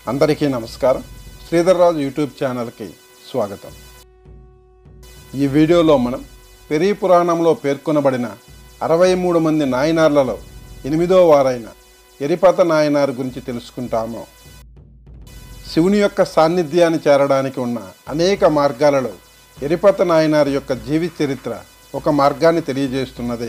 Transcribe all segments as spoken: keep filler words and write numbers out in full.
అందరికీ నమస్కారం. శ్రీధర్ రాజు యూట్యూబ్ ఛానల్కి స్వాగతం. ఈ వీడియోలో మనం పెరి పురాణంలో పేర్కొనబడిన అరవై మూడు మంది నాయనార్లలో ఎనిమిదో వారైన ఎరిపత నాయనార్ గురించి తెలుసుకుంటాము. శివుని యొక్క సాన్నిధ్యాన్ని చేరడానికి ఉన్న అనేక మార్గాలలో ఎరిపత నాయనార్ యొక్క జీవిత చరిత్ర ఒక మార్గాన్ని తెలియజేస్తున్నది.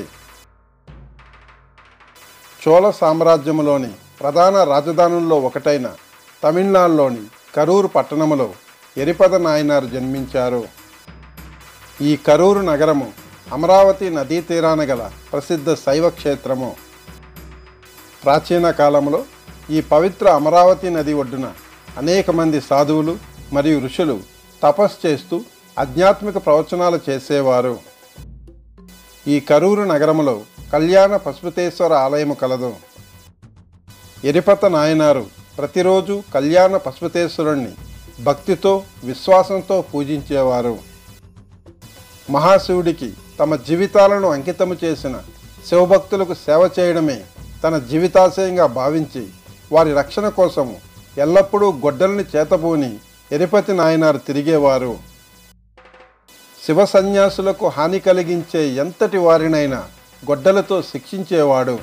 చోళ సామ్రాజ్యంలోని ప్రధాన రాజధానుల్లో ఒకటైన తమిళనాడులోని కరూరు పట్టణములో ఎరిపత నాయనార్ జన్మించారు. ఈ కరూరు నగరము అమరావతి నదీ తీరాన గల ప్రసిద్ధ శైవ క్షేత్రము. ప్రాచీన కాలంలో ఈ పవిత్ర అమరావతి నది ఒడ్డున అనేక మంది సాధువులు మరియు ఋషులు తపస్సు చేస్తూ ఆధ్యాత్మిక ప్రవచనాలు చేసేవారు. ఈ కరూరు నగరములో కళ్యాణ పశుపతేశ్వర ఆలయము కలదు. ఎరిపత నాయనారు ప్రతిరోజు కళ్యాణ పశుపతేశ్వరుణ్ణి భక్తితో విశ్వాసంతో పూజించేవారు. మహాశివుడికి తమ జీవితాలను అంకితము చేసిన శివభక్తులకు సేవ చేయడమే తన జీవితాశయంగా భావించి వారి రక్షణ కోసము ఎల్లప్పుడూ గొడ్డల్ని చేతబూని ఎరిపతి నాయనారు తిరిగేవారు. శివ సన్యాసులకు హాని కలిగించే ఎంతటి వారినైనా గొడ్డలతో శిక్షించేవాడు.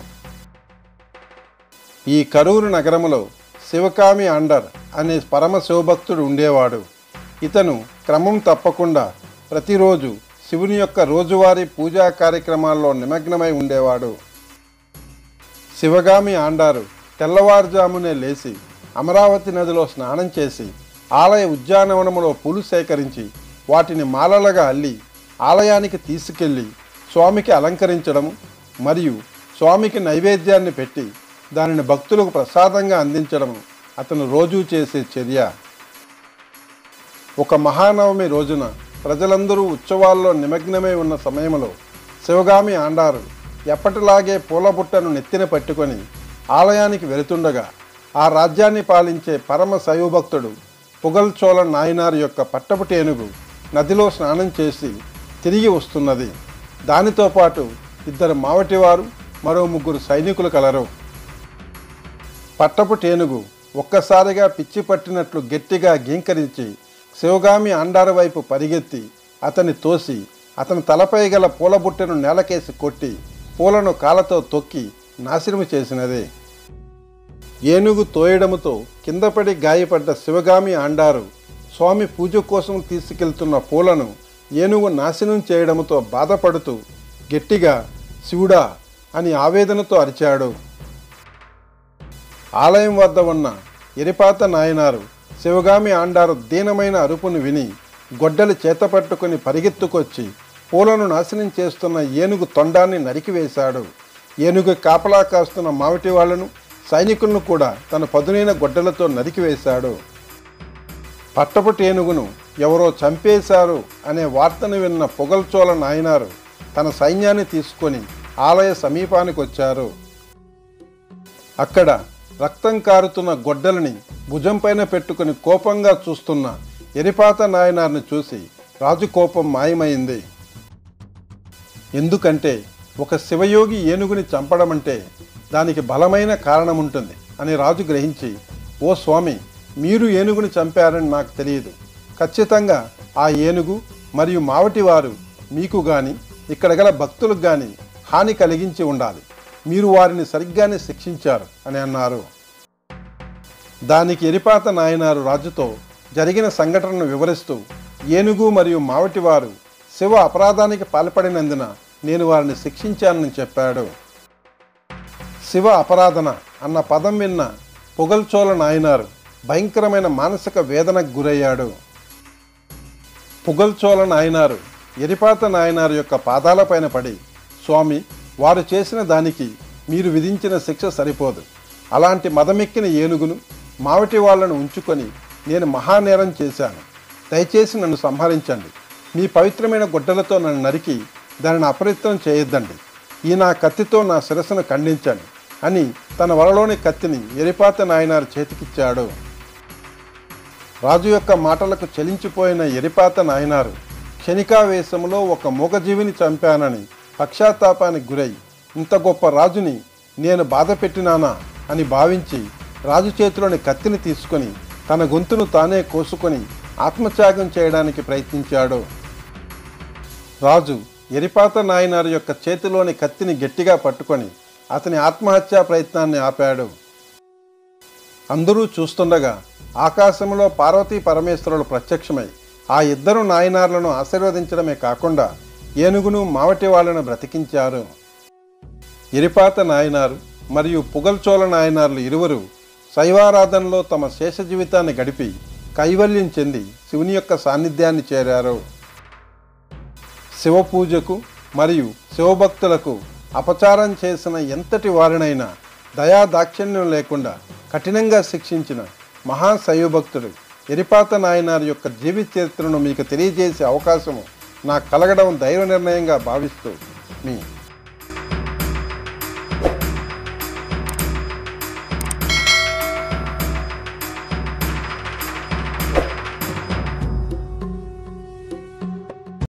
ఈ కరూరు నగరములో శివకామి ఆండర్ అనే పరమ శివభక్తుడు ఉండేవాడు. ఇతను క్రమం తప్పకుండా ప్రతిరోజు శివుని యొక్క రోజువారీ పూజా కార్యక్రమాల్లో నిమగ్నమై ఉండేవాడు. శివగామి ఆండారు తెల్లవారుజామునే లేచి అమరావతి నదిలో స్నానం చేసి ఆలయ ఉద్యానవనములో పూలు సేకరించి వాటిని మాలలుగా అల్లి ఆలయానికి తీసుకెళ్లి స్వామికి అలంకరించడము మరియు స్వామికి నైవేద్యాన్ని పెట్టి దానిని భక్తులకు ప్రసాదంగా అందించడము అతను రోజూ చేసే చర్య. ఒక మహానవమి రోజున ప్రజలందరూ ఉత్సవాల్లో నిమగ్నమై ఉన్న సమయంలో శివగామి ఆండారు ఎప్పటిలాగే పూలబుట్టను నెత్తిన పట్టుకొని ఆలయానికి వెళుతుండగా ఆ రాజ్యాన్ని పాలించే పరమ శైవభక్తుడు పుగల్చోళ నాయనార్ యొక్క పట్టపుటి ఏనుగు నదిలో స్నానం చేసి తిరిగి వస్తున్నది. దానితో పాటు ఇద్దరు మావటివారు మరో ముగ్గురు సైనికులు కలరు. పట్టపు టేనుగు ఒక్కసారిగా పిచ్చి పట్టినట్లు గట్టిగా గీంకరించి శివగామి ఆండారు వైపు పరిగెత్తి అతన్ని తోసి అతని తలపై గల పూలబుట్టెను నేలకేసి కొట్టి పూలను కాళ్ళతో తొక్కి నాశనము చేసినదే. ఏనుగు తోయడముతో కిందపడి గాయపడ్డ శివగామి ఆండారు స్వామి పూజ కోసం తీసుకెళ్తున్న పూలను ఏనుగు నాశనం చేయడంతో బాధపడుతూ గట్టిగా శివుడా అని ఆవేదనతో అరిచాడు. ఆలయం వద్ద ఉన్న ఎరిపత నాయనారు శివగామి ఆండారు దీనమైన అరుపును విని గొడ్డలి చేతపట్టుకుని పరిగెత్తుకొచ్చి పూలను నాశనం చేస్తున్న ఏనుగు తొండాన్ని నరికివేశాడు. ఏనుగు కాపలా కాస్తున్న మావిటి వాళ్లను సైనికులను కూడా తన పదునైన గొడ్డలతో నరికివేశాడు. పట్టపుటి ఏనుగును ఎవరో చంపేశారు అనే వార్తను విన్న పుగల్చోళ నాయనారు తన సైన్యాన్ని తీసుకొని ఆలయ సమీపానికి వచ్చారు. అక్కడ రక్తం కారుతున్న గొడ్డలిని భుజంపైన పెట్టుకుని కోపంగా చూస్తున్న ఎరిపత నాయనార్ని చూసి రాజు కోపం మాయమైంది. ఎందుకంటే ఒక శివయోగి ఏనుగుని చంపడం అంటే దానికి బలమైన కారణం ఉంటుంది అని రాజు గ్రహించి, ఓ స్వామి, మీరు ఏనుగుని చంపారని నాకు తెలియదు. ఖచ్చితంగా ఆ ఏనుగు మరియు మావటివారు మీకు కానీ ఇక్కడ గల భక్తులకు కానీ హాని కలిగించి ఉండాలి. మీరు వారిని సరిగ్గానే శిక్షించారు అని అన్నారు. దానికి ఎరిపత నాయనారు రాజుతో జరిగిన సంఘటనను వివరిస్తూ ఏనుగు మరియు మావటివారు శివ అపరాధానికి పాల్పడినందున నేను వారిని శిక్షించానని చెప్పాడు. శివ అపరాధన అన్న పదం విన్న పుగల్చోళ నాయనారు భయంకరమైన మానసిక వేదనకు గురయ్యాడు. పుగల్చోళ నాయనారు ఎరిపత నాయనారు యొక్క పాదాలపైన పడి, స్వామి, వారు చేసిన దానికి మీరు విధించిన శిక్ష సరిపోదు. అలాంటి మదమెక్కిన ఏనుగును మావటి వాళ్లను ఉంచుకొని నేను మహానేరం చేశాను. దయచేసి నన్ను సంహరించండి. మీ పవిత్రమైన గొడ్డలతో నన్ను నరికి దానిని అపవిత్రం చేయొద్దండి. ఈ నా కత్తితో నా శిరస్సును ఖండించండి అని తన వలలోని కత్తిని ఎరిపత నాయనారు చేతికిచ్చాడు. రాజు యొక్క మాటలకు చలించిపోయిన ఎరిపత నాయనారు క్షణికావేశంలో ఒక మూగజీవిని చంపానని పశ్చాత్తాపానికి గురై, ఇంత గొప్ప రాజుని నేను బాధ పెట్టినానా అని భావించి రాజు చేతిలోని కత్తిని తీసుకొని తన గొంతును తానే కోసుకొని ఆత్మత్యాగం చేయడానికి ప్రయత్నించాడు. రాజు ఎరిపాత నాయనారు యొక్క చేతిలోని కత్తిని గట్టిగా పట్టుకొని అతని ఆత్మహత్యా ప్రయత్నాన్ని ఆపాడు. అందరూ చూస్తుండగా ఆకాశంలో పార్వతీ పరమేశ్వరులు ప్రత్యక్షమై ఆ ఇద్దరు నాయనార్లను ఆశీర్వదించడమే కాకుండా ఏనుగును మావటి వాళ్ళను బ్రతికించారు. ఎరిపాత నాయనారు మరియు పుగల్చోళ నాయనార్లు ఇరువురు శైవారాధనలో తమ శేష జీవితాన్ని గడిపి కైవల్యం చెంది శివుని యొక్క సాన్నిధ్యాన్ని చేరారు. శివపూజకు మరియు శివభక్తులకు అపచారం చేసిన ఎంతటి వారినైనా దయాదాక్షిణ్యం లేకుండా కఠినంగా శిక్షించిన మహాశైవభక్తుడు ఎరిపాత నాయనార్ యొక్క జీవిత చరిత్రను మీకు తెలియజేసే అవకాశము నాకు కలగడం దైవ నిర్ణయంగా భావిస్తూ మీ